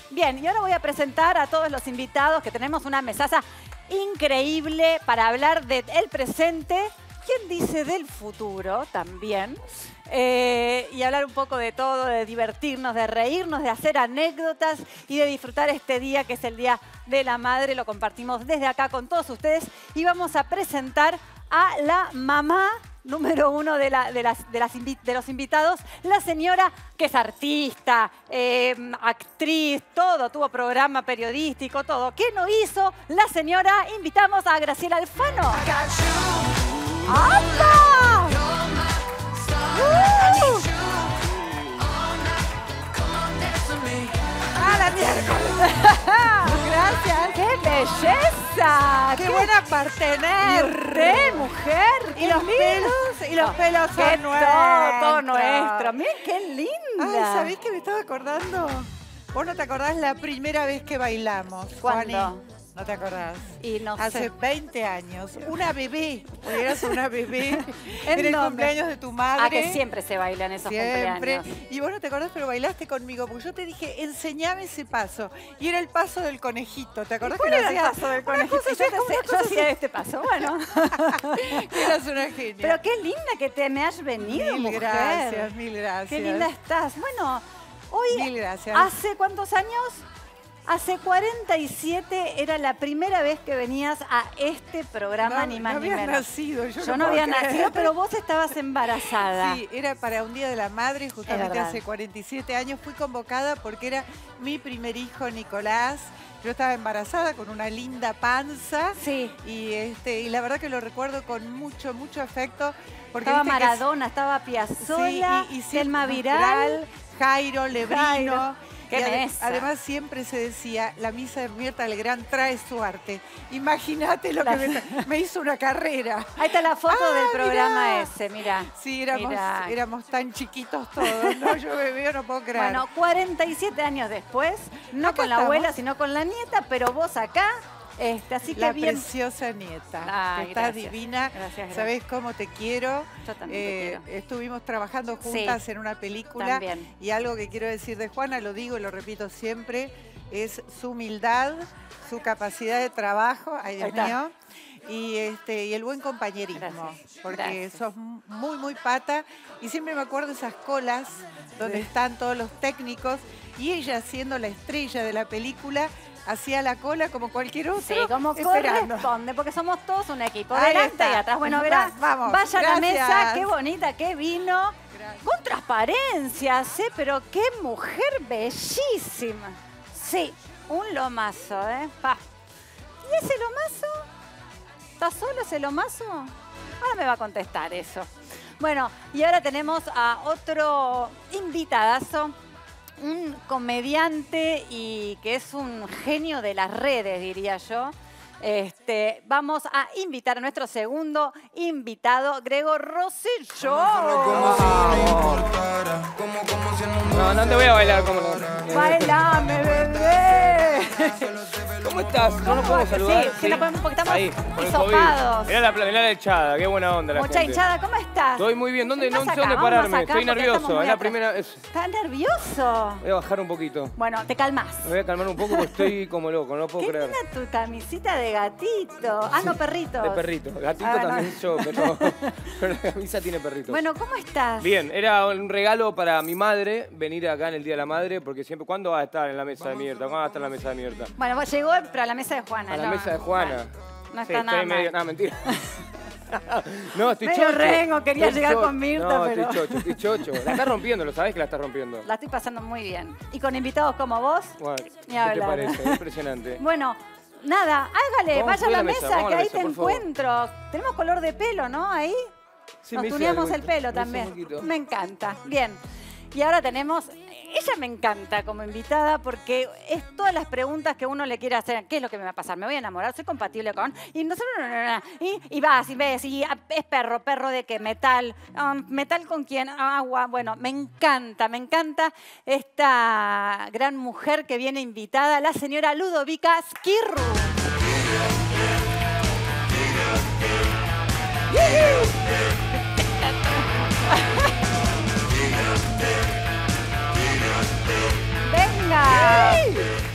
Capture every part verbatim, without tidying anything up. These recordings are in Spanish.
Bien, y ahora voy a presentar a todos los invitados, que tenemos una mesaza increíble para hablar del presente, ¿quién dice del futuro también? Eh, y hablar un poco de todo, de divertirnos, de reírnos, de hacer anécdotas y de disfrutar este día que es el Día de la Madre. Lo compartimos desde acá con todos ustedes y vamos a presentar a la mamá número uno de, la, de, las, de, las de los invitados, la señora que es artista, eh, actriz, todo, tuvo programa periodístico, todo. ¿Qué no hizo la señora? Invitamos a Graciela Alfano. ¡Anda! ¡Uh! ¡A la miércoles! ¡Gracias! ¡Qué belleza! ¡Qué, ¡Qué buena partener! ¡Re, mujer! Y los pelos, y los pelos son ¡Qué nuestros. todo, todo nuestro! ¡Miren qué linda! Ay, ¿sabés qué me estaba acordando? ¿Vos no te acordás la primera vez que bailamos, ¿Cuándo? Juani? ¿No te acordás? Y no Hace sé. veinte años. Una bebé. Porque eras una bebé. ¿En en el dónde? cumpleaños de tu madre. Ah, que siempre se bailan esos Siempre. cumpleaños. Y vos no te acordás, pero bailaste conmigo. Porque yo te dije, enseñame ese paso. Y era el paso del conejito. ¿Te acordás que ¿Cuál lo era el hacías? paso del Una conejito? cosa Yo, así, te como sé- una yo cosa hacía así. este paso, bueno. Eras una genia. Pero qué linda que te me has venido, Mil mujer. gracias, mil gracias. Qué linda estás. Bueno, hoy, Mil gracias. ¿hace cuántos años? Hace cuarenta y siete era la primera vez que venías a este programa, No, ni más no ni habías menos. nacido, yo, Yo no no puedo había creer. nacido, pero vos estabas embarazada. Sí, era para un Día de la Madre, justamente verdad. hace cuarenta y siete años. Fui convocada porque era mi primer hijo, Nicolás. Yo estaba embarazada con una linda panza. Sí. Y, este, y la verdad que lo recuerdo con mucho, mucho afecto. Porque Estaba viste que Maradona, estaba Piazzolla, sí, y, y Selma siempre- Viral. Jairo, Lebrino. Jairo. Qué Y ade- mesa. además siempre se decía, la misa de Mirta Legrand trae su arte. Imagínate lo La- que me, me hizo una carrera. Ahí está la foto Ah, del programa mirá. ese, mira. Sí, éramos, Mirá. éramos tan chiquitos todos, ¿no? Yo bebé, no puedo creer. Bueno, cuarenta y siete años después, no Acá con la estamos. abuela, sino con la nieta, pero vos acá, este, así que la bien. preciosa nieta. Ay, que estás gracias. divina. Gracias, gracias. Sabés cómo te quiero. Yo también te Eh, quiero. Estuvimos trabajando juntas Sí, en una película. también. Y algo que quiero decir de Juana, lo digo y lo repito siempre, es su humildad, su capacidad de trabajo. Ay, Dios Ahí está. mío. Y, este, y el buen compañerismo, Gracias, porque gracias. sos muy, muy pata. Y siempre me acuerdo de esas colas donde Sí. están todos los técnicos y ella, siendo la estrella de la película, hacía la cola como cualquier otro. Sí, como esperando. corresponde, porque somos todos un equipo, Ahí delante está. y atrás. Bueno, Va- verá, vamos, vaya a la gracias. mesa, qué bonita, qué vino. Gracias. Con transparencia, ¿sí? Pero qué mujer bellísima. Sí, un lomazo, ¿eh? Pa. ¿Y ese lomazo? ¿Está solo ese lomazo? Ahora me va a contestar eso. Bueno, y ahora tenemos a otro invitadazo, un comediante y que es un genio de las redes, diría yo. Este, vamos a invitar a nuestro segundo invitado, Gregor Rosselló. No, no te voy a bailar como no. ¡Bailame, bebé! ¿Cómo estás? ¿No nos podemos saludar? Sí, sí, no podemos porque estamos Ahí, con el hisopados. COVID. Mirá la, mirá la echada, qué buena onda la Mucha gente. hinchada, ¿cómo estás? Estoy muy bien. ¿Dónde, no Vengás sé dónde acá, vamos pararme? acá, Estoy porque estamos nervioso. muy Es la atrás. primera vez. ¿Estás nervioso? Voy a bajar un poquito. Bueno, te calmas. Me voy a calmar un poco porque estoy como loco, no lo puedo Qué creer. linda tu camisita de gatito. Ah, no, perrito. De perrito. Gatito Ah, no. también yo, pero, pero la camisa tiene perrito. Bueno, ¿cómo estás? Bien, era un regalo para mi madre venir acá en el Día de la Madre, porque siempre, ¿cuándo va a estar en la mesa de Mirta? ¿Cuándo va a estar en la mesa de Mirta? Bueno, vos llegó, pero a la mesa de Juana. A la no. mesa de Juana. Bueno, no Sí, está nada estoy medio... mal. No, mentira. No, estoy Medio chocho. rengo, quería Estoy llegar cho- con Mirta, no, pero- estoy chocho, estoy chocho. La estás rompiendo, lo sabés que la estás rompiendo. La estoy pasando muy bien. Y con invitados como vos, Bueno, ni ¿qué te hablar. parece? Impresionante. Bueno, nada, hágale, Vamos, vaya a voy la a la mesa, mesa, vamos a que la ahí mesa, te por favor. encuentro. Tenemos color de pelo, ¿no? Ahí Sí, nos me hice tuneamos algo, el pelo me hice también. un poquito. Me encanta. Bien. Y ahora tenemos, ella me encanta como invitada porque es todas las preguntas que uno le quiere hacer. ¿Qué es lo que me va a pasar? ¿Me voy a enamorar? ¿Soy compatible con? Y no sé, no, no, no, no. Y, y vas y ves, y ah, es perro, perro de qué, metal. Um, ¿Metal con quién? Agua. Bueno, me encanta, me encanta esta gran mujer que viene invitada, la señora Ludovica Skirru. ¡Venga!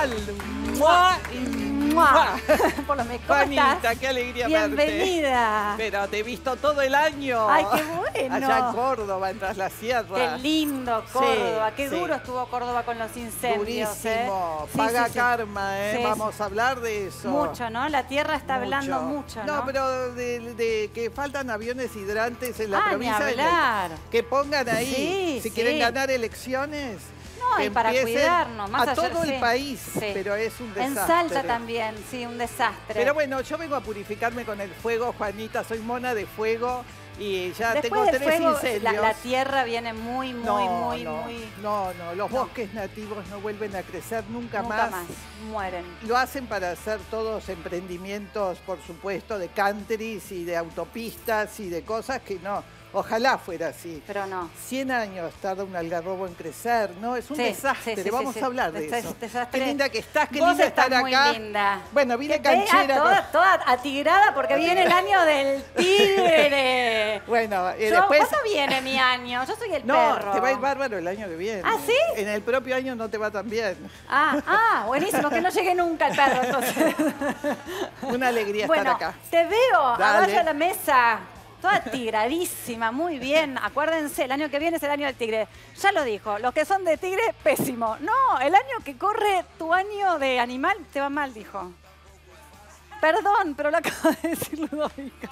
igual. ¡Mua! Y ¡mua! Por lo menos, ¿cómo Juanita, estás? qué alegría Bienvenida. verte. Pero te he visto todo el año. Ay, qué bueno. Allá en Córdoba, en Tras la Sierra. Qué lindo Córdoba, Sí, qué sí. duro estuvo Córdoba con los incendios. Durísimo. ¿eh? Sí, Paga sí, sí. karma, ¿eh? Sí, Vamos a hablar de eso. Mucho, ¿no? La tierra está hablando mucho, ¿no? No, pero de, de que faltan aviones hidrantes en la Ah, ni provincia. de- hablar. Que pongan ahí, Sí, si sí. quieren ganar elecciones. No, que y para empiecen cuidarnos, más a allá, todo sí. el país, Sí. pero es un desastre. En Salta también, sí, un desastre. Pero bueno, yo vengo a purificarme con el fuego, Juanita, soy mona de fuego y ya Después tengo del tres fuego, incendios. la, la tierra viene muy, muy, no, muy, no, muy... no, no, los No. bosques nativos no vuelven a crecer nunca, Nunca más. Mueren. Lo hacen para hacer todos emprendimientos, por supuesto, de countries y de autopistas y de cosas que no. Ojalá fuera así. Pero no. Cien años tarda un algarrobo en crecer, ¿no? Es un Sí, desastre. sí, sí, Vamos sí, sí. a hablar de Des- eso. desastre. Qué linda que estás, qué Vos linda estás estar muy acá. linda. Bueno, vine Que vea, canchera. con- toda, toda atigrada porque viene el año del tigre. Bueno, eh, Yo- después... ¿Cuándo viene mi año? Yo soy el No, perro. te va a ir bárbaro el año que viene. ¿Ah, sí? En el propio año no te va tan bien. Ah, ah, buenísimo, que no llegue nunca el perro entonces. Una alegría Bueno, estar acá. te veo, Dale. abajo a la mesa. Toda tigradísima, muy bien. Acuérdense, el año que viene es el año del tigre. Ya lo dijo, los que son de tigre, pésimo. No, el año que corre tu año de animal te va mal, dijo. Perdón, pero lo acaba de decir Ludovica.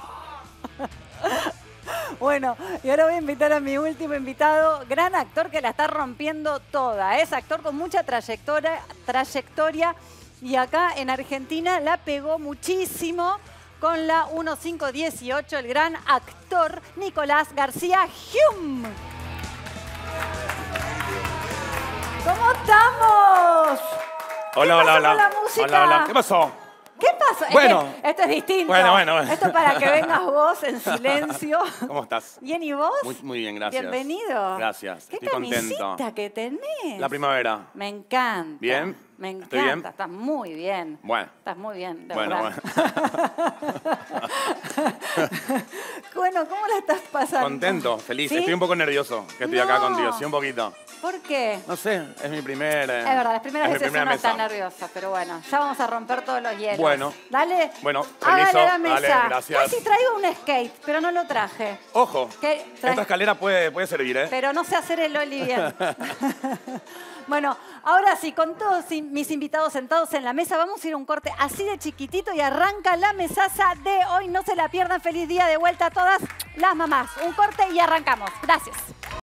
Bueno, y ahora voy a invitar a mi último invitado, gran actor que la está rompiendo toda. Es actor con mucha trayectoria, trayectoria y acá en Argentina la pegó muchísimo con la uno cinco dieciocho, el gran actor Nicolás García Hume. ¿Cómo estamos? Hola, ¿Qué hola, pasó hola. con la música? Hola, hola. ¿Qué pasó? ¿Qué pasó? Es Bueno. que esto es distinto. Bueno, bueno, bueno. Esto es para que vengas vos en silencio. ¿Cómo estás? Bien, ¿y vos? Muy, muy bien, gracias. Bienvenido. Gracias. ¿Qué Estoy camisita contento. que tenés? La primavera. Me encanta. ¿Bien? Me encanta. ¿Estoy bien? Estás muy bien. Bueno. Estás muy bien, de Bueno, verdad. Bueno, ¿cómo la estás pasando? Contento, feliz. ¿Sí? Estoy un poco nervioso que estoy acá No. contigo. Sí, un poquito. ¿Por qué? No sé, es mi primer... eh, Es verdad, las primeras es mi veces primera uno está mesa. nerviosa, pero bueno, ya vamos a romper todos los hielos. Bueno. Dale. Bueno, Hágale permiso. la mesa. Dale, gracias. Casi traigo un skate, pero no lo traje. Ojo, ¿Qué? Trae- esta escalera puede, puede servir, ¿eh? Pero no sé hacer el Oli bien. Bueno, ahora sí, con todos in- mis invitados sentados en la mesa, vamos a ir a un corte así de chiquitito y arranca la mesaza de hoy. No se la pierdan. Feliz día de vuelta a todas las mamás. Un corte y arrancamos. Gracias.